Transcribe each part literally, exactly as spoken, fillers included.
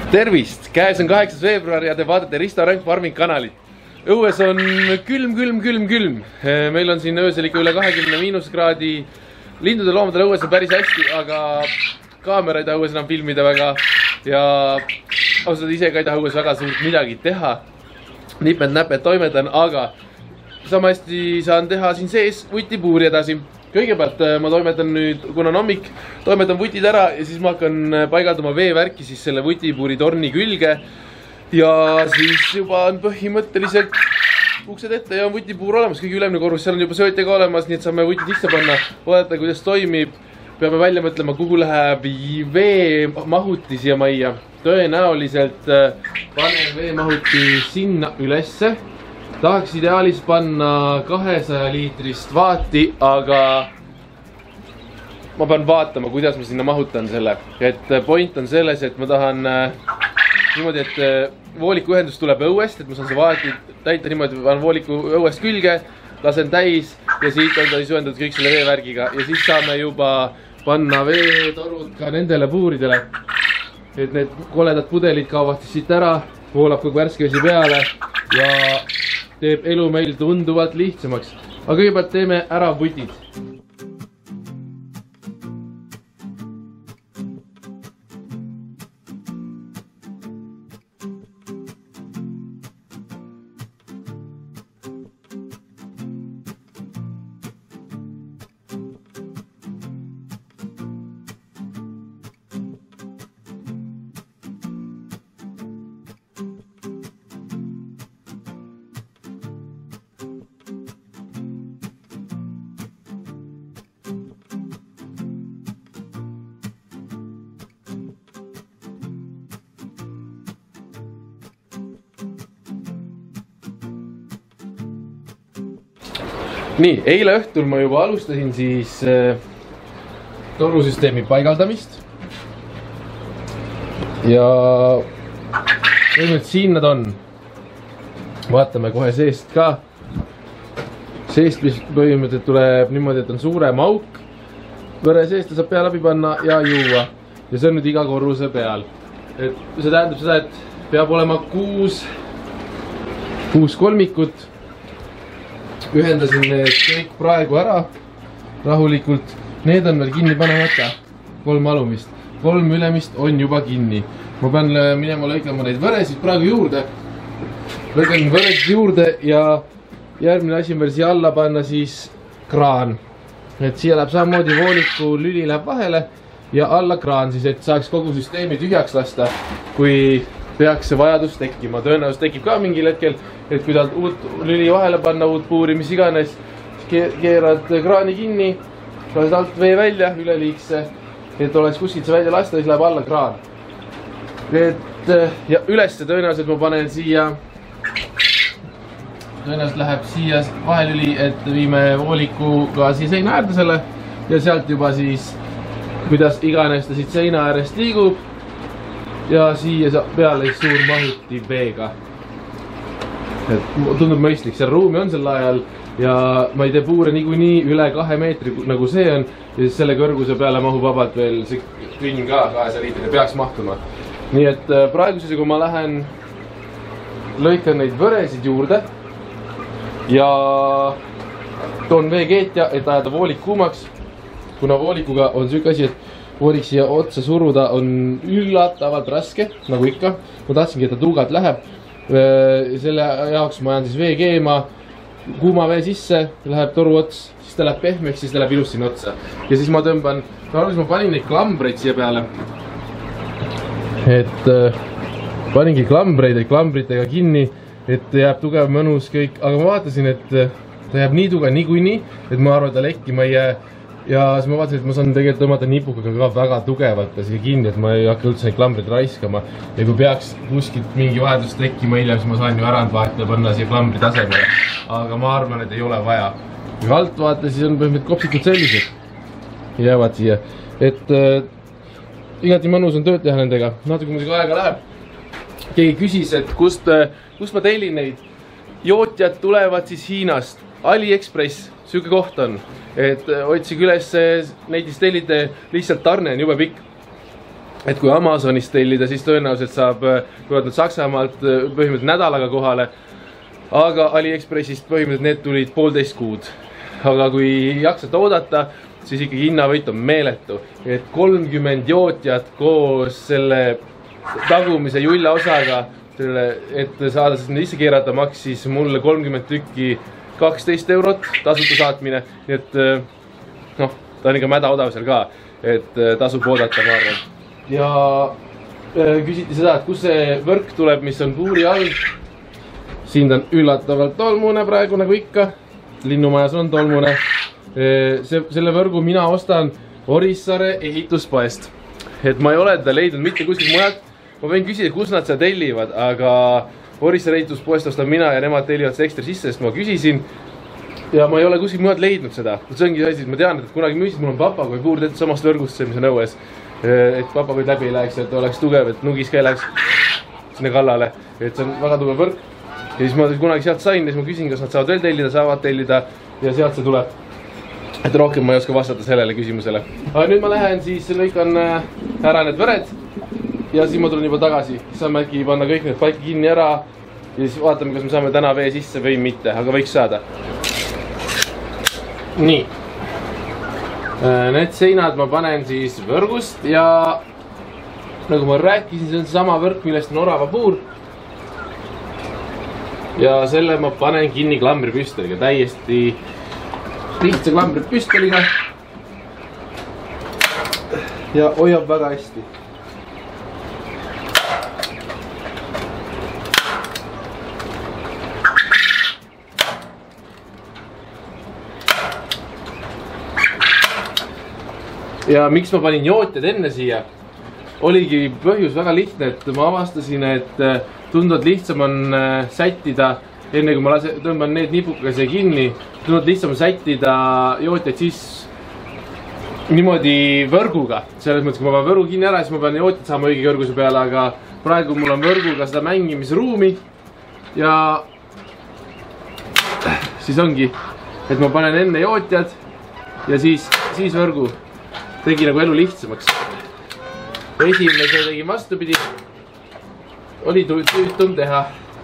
Tervist! Käes on kaheksas veebruar ja te vaatate Risto Ränk Farming kanalit. Õues on külm, külm, külm, külm. Meil on siin öösel ikka üle kahekümne miinuskraadi. Lindude loomadel õues on päris hästi, aga kaamera ei taha õues enam filmida väga. Ja ausalt ise ka ei taha õues väga suurt midagi teha. Nipmed-näped toimetan, aga sama hästi saan teha siin sees vutipuuri edasi. Kõigepealt ma toimetan nüüd, kuna on hommik, toimetan vutid ära ja siis ma hakkan paigaldama veevärki siis selle vutipuuri torni külge. Ja siis juba on põhimõtteliselt uksed ette ja on vutipuur olemas, kõige ülemine korrus, seal on juba söötega olemas, nii et saame vuti sisse panna, vaadata, kuidas toimib. Peame välja mõtlema, kuhu läheb veemahuti siia majja. Tõenäoliselt panen veemahuti sinna ülesse. Tahaks ideaalis panna kahesaja liitrist vaati, aga ma pean vaatama, kuidas ma sinna mahutan selle. Et point on selles, et ma tahan niimoodi, et vooliku ühendus tuleb õuest, et ma saan see vaati täita niimoodi, panen vooliku õuest külge, lasen täis ja siit on ta siis ühendatud kõik selle veevärgiga. Ja siis saame juba panna veetorud ka nendele puuridele. Et need koledad pudelid kaovad siis siit ära, voolab kogu värske vesi peale ja teeb elu meil tunduvalt lihtsamaks. Aga kõigepealt teeme ära vutid. Nii, eile õhtul ma juba alustasin siis äh, torusüsteemi paigaldamist. Ja nüüd siin nad on. Vaatame kohe seest ka. Seest põhimõtteliselt tuleb niimoodi, et on suurem auk. Võre seest saab pea läbi panna ja juua. Ja see on nüüd iga korruse peal. Et see tähendab seda, et peab olema kuus, kuus kolmikut. Ühendasin need kõik praegu ära rahulikult. Need on veel kinni panemata. Kolm alumist. Kolm ülemist on juba kinni. Ma pean minema lõikama neid võresid praegu juurde. Lõikan võresid juurde ja järgmine asi on veel siia alla panna siis kraan. Et siia läheb samamoodi vooliku lüli läheb vahele ja alla kraan siis, et saaks kogu süsteemi tühjaks lasta, kui peaks see vajadus tekkima. Tõenäoliselt tekib ka mingil hetkel, et kui taalt uut lüli vahele panna, uut puuri, mis iganes, keerad kraani kinni, lased alt vee välja üleliigse, et oleks kuskilt see välja lasta, siis läheb alla kraan. Et ja ülesse tõenäoliselt ma panen siia, tõenäoliselt läheb siia vahelüli, et viime voolikuga siia seina äärde selle ja sealt juba siis, kuidas iganes ta siit seina äärest liigub. Ja siia peale suur mahuti veega. Et tundub mõistlik, seal ruumi on sel ajal ja ma ei tee puure niikuinii üle kahe meetri nagu see on ja siis selle kõrguse peale mahub vabalt veel see künn ka kahesaja liitrile peaks mahtuma. Nii et praegusesse, kui ma lähen lõikan neid võresid juurde ja toon veekeetja, et ajada voolik kuumaks, kuna voolikuga on süük asi, et voolik siia otsa suruda on üllatavalt raske, nagu ikka. Ma tahtsingi, et ta tuugalt läheb. Selle jaoks ma ajan siis vee keema, kuuma vee sisse, läheb toru ots, siis ta läheb pehmeks, siis ta läheb ilus sinna otsa. Ja siis ma tõmban, ma panin neid klambreid siia peale. Et paningi klambreid, et klambritega kinni, et jääb tugev mõnus kõik. Aga ma vaatasin, et ta jääb nii tugev niikuinii, et ma arvan, et ta lekkima ei jää. Ja siis ma vaatasin, et ma saan tegelikult tõmmata nipukaga ka väga tugevalt siia kinni, et ma ei hakka üldse neid klambreid raiskama. Ja kui peaks kuskilt mingi vahetus tekkima hiljem, siis ma saan ju ärand vahetada ja panna siia klambri tasemele. Aga ma arvan, et ei ole vaja. Kui alt vaata, siis on põhimõtteliselt kopsikud sellised. Jäävad siia. Et äh, igati mõnus on tööd teha nendega. Natuke muidugi aega läheb. Keegi küsis, et kust, kust ma tellin neid. Jootjad tulevad siis Hiinast. AliExpress, süke koht on. Et otsige üles neid, siis tellite lihtsalt tarne on jube pikk. et kui Amazonist tellida, siis tõenäoliselt saab, tulevad nad Saksamaalt põhimõtteliselt nädalaga kohale. Aga AliExpressist põhimõtteliselt need tulid poolteist kuud. Aga kui jaksate oodata, siis ikkagi hinnavõit on meeletu. Et kolmkümmend jootjat koos selle tagumise julla osaga, et saada sinna isse keerata, maksis mulle kolmkümmend tükki kaksteist eurot tasuta saatmine. Nii et noh, ta on ikka mäda odav seal ka, et tasub oodata, ma arvan. Ja küsiti seda, et kus see võrk tuleb, mis on puuri all. Siin on üllatavalt tolmune praegu nagu ikka. Linnumajas on tolmune. See, selle võrgu mina ostan Orissaare ehituspoest. Et ma ei ole teda leidnud mitte kuskil mujalt. Ma võin küsida, kus nad seda tellivad, aga Orissaare ehituspoest ostan mina ja nemad tellivad see ekstra sisse, sest ma küsisin. Ja ma ei ole kuskil mujalt leidnud seda. See ongi asi, et ma tean, et kunagi müüsid, mul on papagoi puur tehtud samast võrgust, see, mis on õues. Et papagoid läbi ei läheks, et oleks tugev, et nugis ka ei läheks sinna kallale. Et see on väga tugev võrk. Ja siis ma kunagi sealt sain, ja siis ma küsin, kas nad saavad veel tellida, saavad tellida ja sealt see tuleb. Et rohkem ma ei oska vastata sellele küsimusele. Aga nüüd ma lähen, siis lõikan ära need võred ja siis ma tulen juba tagasi. Saame äkki panna kõik need paika kinni ära ja siis vaatame, kas me saame täna vee sisse või mitte, aga võiks saada. Nii. Need seinad ma panen siis võrgust ja nagu ma rääkisin, see on sama võrk, millest on orava puur. Ja selle ma panen kinni klambripüstoliga, täiesti lihtsa klambripüstoliga ja hoiab väga hästi. Ja miks ma panin jootjad enne siia? Oligi põhjus väga lihtne, et ma avastasin, et tunduvalt lihtsam on sättida, enne kui ma lase, tõmban need nipukese kinni, tunduvalt lihtsam sättida jootjaid siis niimoodi võrguga. Selles mõttes, kui ma panen võrgu kinni ära, siis ma pean jootjad saama õige kõrguse peale, aga praegu mul on võrguga seda mängimisruumi ja siis ongi, et ma panen enne jootjad ja siis, siis võrgu. Tegi nagu elu lihtsamaks. Esimene see tegin vastupidi. Oli tüütum teha.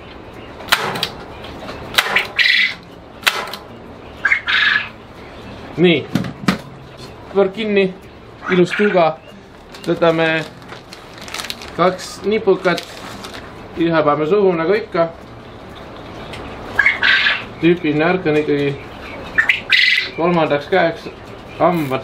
Nii. Võrk kinni. Ilus tuga. Võtame kaks nipukat. Ühe paneme suhu nagu ikka. Tüüpiline ärk on ikkagi kolmandaks käeks hambad.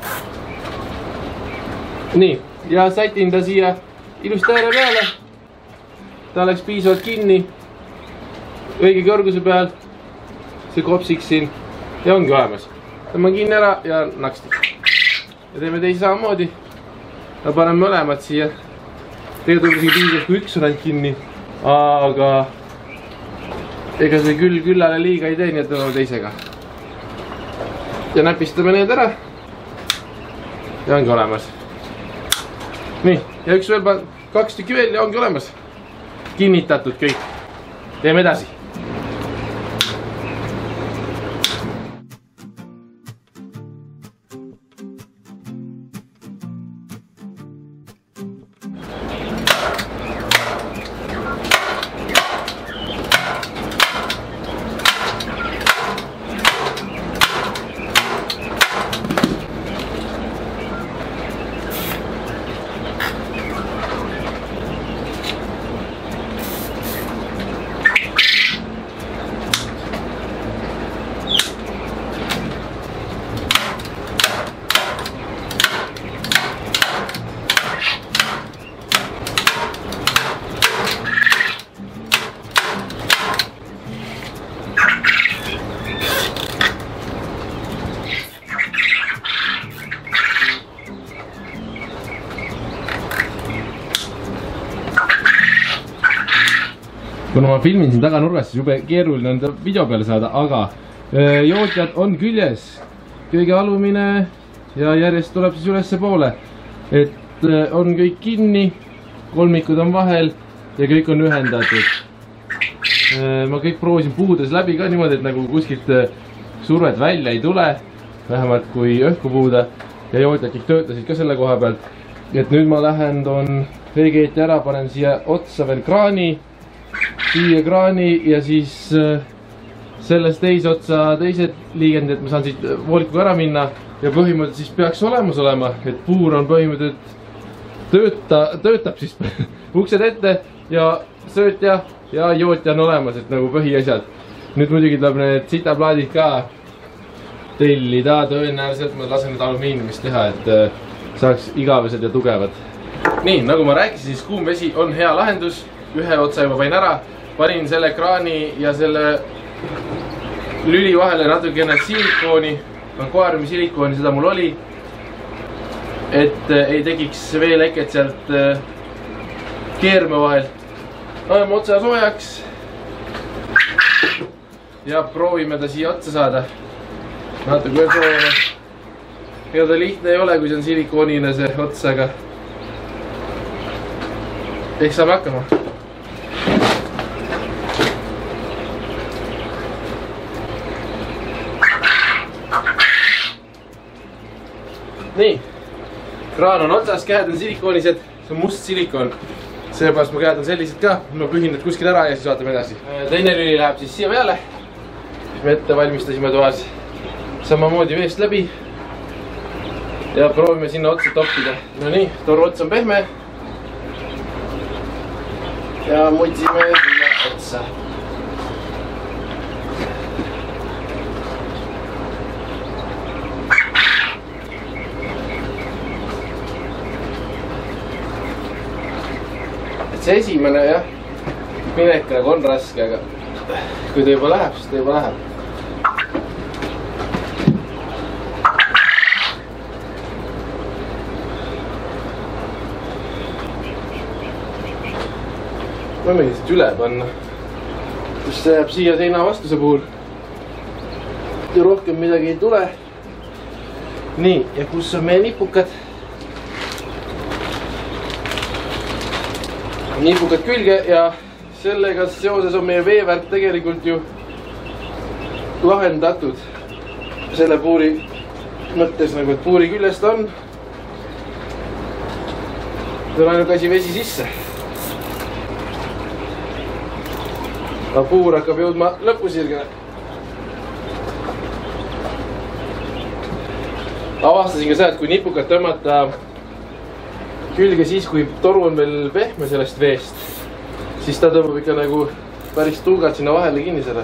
Nii, ja sätin ta siia ilusti ääre peale. Ta läks piisavalt kinni. Õige kõrguse peal. See kopsiks siin. Ja ongi olemas. Tõmban kinni ära ja naksti. Ja teeme teisi samamoodi. Ja panen mõlemad siia. Tegelikult on piisavalt, kui üks on ainult kinni. Aga ega see küll küllale liiga ei tee, nii et tõmbame teisega. Ja näpistame need ära. Ja ongi olemas. Nii, ja üks veel kaks tükki veel ja ongi olemas. Kinnitatud kõik. Teeme edasi. Kuna ma filmin siin taganurgas, siis jube keeruline on ta video peale saada, aga jootjad on küljes. Kõige alumine ja järjest tuleb siis ülesse poole. Et on kõik kinni, kolmikud on vahel ja kõik on ühendatud. Ma kõik proovisin puhudes läbi ka niimoodi, et nagu kuskilt survet välja ei tule, vähemalt kui õhku puhuda. Ja jootjad kõik töötasid ka selle koha pealt. et nüüd ma lähen, toon veekeeti ära, panen siia otsa veel kraani, siia kraani ja siis sellest teise otsa teised liigendid, et ma saan siit voolikuga ära minna ja põhimõtteliselt siis peaks olemas olema, et puur on põhimõtteliselt tööta, töötab siis uksed ette ja söötja ja jootja on olemas, et nagu põhiasjad. Nüüd muidugi tuleb need sitaplaadid ka tellida, tõenäoliselt ma lasen need alumiiniumist teha, et saaks igavesed ja tugevad. Nii, nagu ma rääkisin, siis kuum vesi on hea lahendus, ühe otsa juba panin ära, panin selle kraani ja selle lüli vahele natukene siilikooni, akvaariumi siilikooni, seda mul oli, et ei tekiks veeleket sealt keerme vahelt. Ajame otsa soojaks ja proovime ta siia otsa saada. Natuke veel soojama. Ega ta lihtne ei ole, kui see on siilikoonine see ots, aga ehk saame hakkama. Nii, kraan on otsas, käed on silikoonised, see on must silikoon. Seepärast mu käed on sellised ka, ma pühin need kuskil ära ja siis vaatame edasi. Teine lüli läheb siis siia peale. Me ette valmistasime toas samamoodi veest läbi ja proovime sinna otsa toppida. No nii, toru ots on pehme ja mutsime siia otsa. See esimene jah, minek nagu on raske, aga kui ta juba läheb, siis ta juba läheb. Ma võin lihtsalt üle panna, kus see jääb siia seina vastuse puhul ja rohkem midagi ei tule. Nii, ja kus on meie nipukad? Nipukad külge ja sellega seoses on meie veevärk tegelikult ju lahendatud selle puuri mõttes, nagu et puuri küljest on. See on ainult asi vesi sisse. Aga puur hakkab jõudma lõpusirgele. Avastasin ka seda, et kui nipukad tõmmata külge siis, kui toru on veel pehme sellest veest, siis ta tõmbab ikka nagu päris tuugad sinna vahele kinni selle.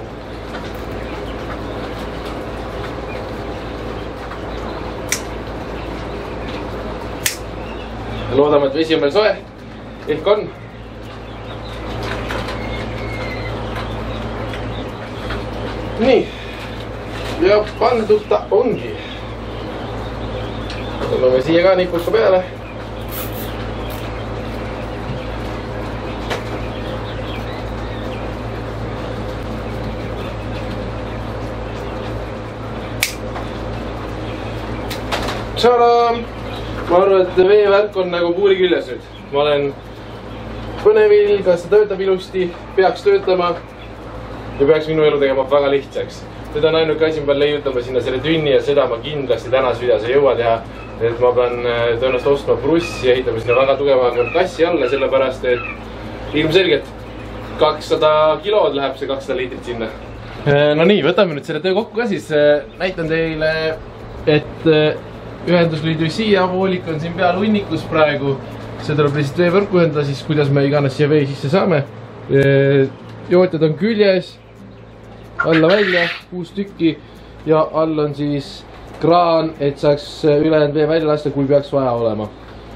Loodame, et vesi on veel soe, ehk on. Nii, ja pandud ta ongi. Tõmbame siia ka nipuka peale. Tšalam! Ma arvan, et veevärk on nagu puuri küljes nüüd. Ma olen põnevil, kas ta töötab ilusti, peaks töötama ja peaks minu elu tegema väga lihtsaks. Seda on ainuke asi, ma pean leiutama sinna selle tünni ja seda ma kindlasti tänas videos ei jõua teha. Et ma pean tõenäoliselt ostma brussi ja ehitama sinna väga tugeva kassi alla, sellepärast et ilmselgelt kakssada kilod läheb see kakssada liitrit sinna. No nii, võtame nüüd selle töö kokku ka siis. Näitan teile, et ühendusliidu siia voolik on siin peal hunnikus praegu. See tuleb lihtsalt veevõrku ühendada, siis kuidas me iganes siia vee sisse saame. Jootjad on küljes, alla välja, kuus tükki ja all on siis kraan, et saaks ülejäänud vee välja lasta, kui peaks vaja olema.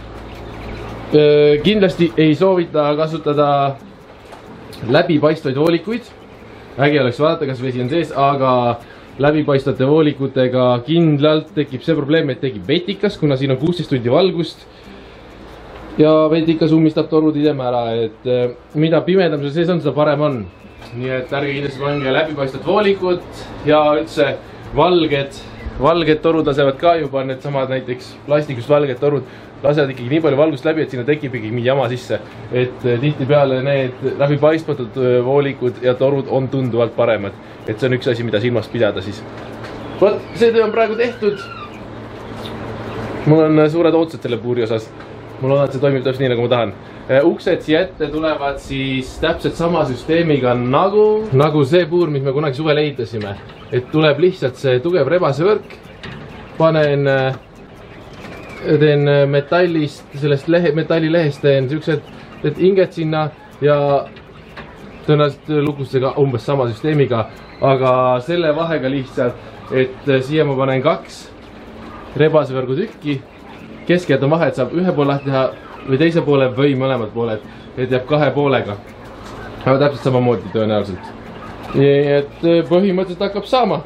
Kindlasti ei soovita kasutada läbipaistvaid voolikuid. Ägi oleks vaadata, kas vesi on sees, aga läbipaistvate voolikutega kindlalt tekib see probleem, et tekib vetikas, kuna siin on kuusteist tundi valgust ja vetikas ummistab torud idem ära, et mida pimedam see sees on, seda parem on. Nii et ärge kindlasti pange läbipaistvat voolikut ja üldse valged, valged torud lasevad ka juba, need samad näiteks plastikust valged torud lasevad ikkagi nii palju valgust läbi, et sinna tekib ikkagi mingi jama sisse. Et tihti peale need läbipaistvatud voolikud ja torud on tunduvalt paremad. Et see on üks asi, mida silmast pidada siis. Võt, see töö on praegu tehtud. Mul on suured ootused selle puuri osas. ma loodan, et see toimib täpselt nii, nagu ma tahan. Uksed siia ette tulevad siis täpselt sama süsteemiga nagu, nagu see puur, mis me kunagi suvel ehitasime. Et tuleb lihtsalt see tugev rebasevõrk. Panen, teen metallist, sellest lehe, metallilehest teen siuksed inged sinna ja tõenäoliselt lukusega umbes sama süsteemiga, aga selle vahega lihtsalt, et siia ma panen kaks rebasevõrgu tükki. Kesk jätan vahe, et saab ühe poole lahti teha või teise poole või mõlemad pooled, et jääb kahe poolega. Aga täpselt samamoodi tõenäoliselt. Nii et põhimõtteliselt hakkab saama.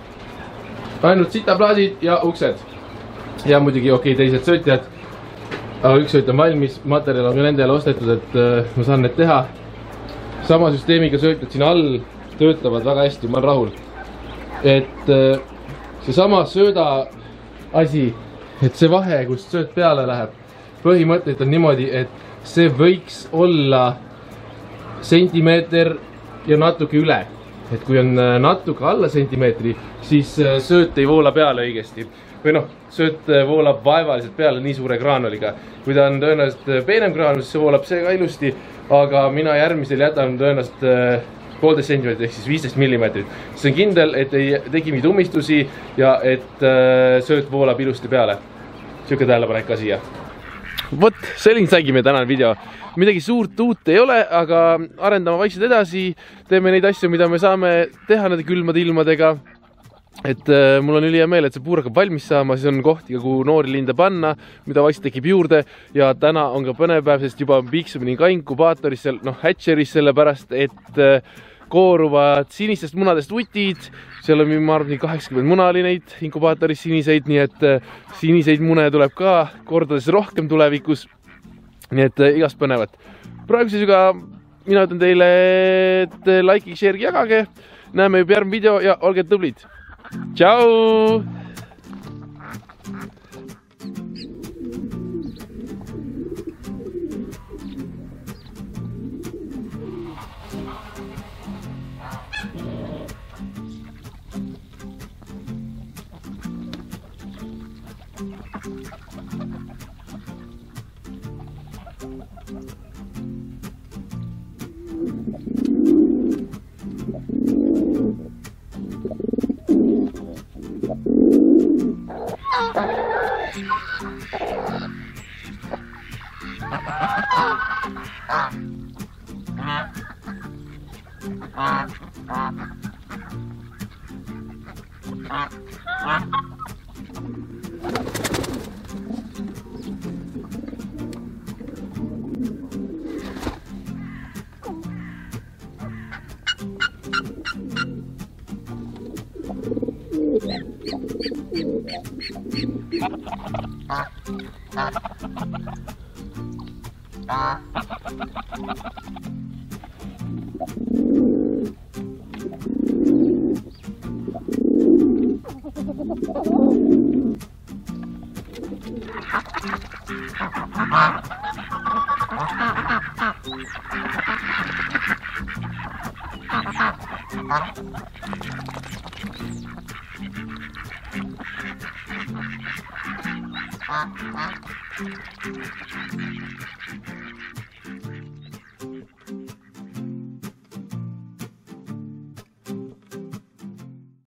Ainult sitaplaadid ja uksed. Ja muidugi okei, teised söötjad. Aga üks sööt on valmis, materjal on ka nendele ostetud, et ma saan need teha. Sama süsteemiga söötjad siin all töötavad väga hästi, ma olen rahul. Et see sama sööda asi, et see vahe, kust sööt peale läheb, põhimõtteliselt on niimoodi, et see võiks olla sentimeeter ja natuke üle. Et kui on natuke alla sentimeetri, siis sööt ei voola peale õigesti. Või noh, sööt voolab vaevaliselt peale nii suure graanoliga. Kui ta on tõenäoliselt peenem graanul, siis see voolab see ka ilusti, aga mina järgmisel jätan tõenäoliselt poolteist sentimeetrit ehk siis viisteist millimeetrit. See on kindel, et ei tegi mingid ummistusi ja et sööt voolab ilusti peale. Siuke tähelepanek ka siia. Vot, selline saigi meie tänane video. Midagi suurt uut ei ole, aga arendame vaikselt edasi. Teeme neid asju, mida me saame teha nende külmade ilmadega. Et äh, mul on üli hea meel, et see puur hakkab valmis saama, siis on kohti, kuhu noori linde panna, mida vaikselt tekib juurde. Ja täna on ka põnev päev, sest juba piiksub nii ka inkubaatoris, noh, hatcheris sellepärast, et äh, kooruvad sinistest munadest utid. Seal on, ma arvan, kaheksakümmend muna oli neid inkubaatoris siniseid, nii et äh, siniseid mune tuleb ka kordades rohkem tulevikus. Nii et äh, igast põnevat. Praegu siis juba mina ütlen teile, et like, share, jagage. Näeme juba järgmine video ja olge tublid. Ciao! Thank you.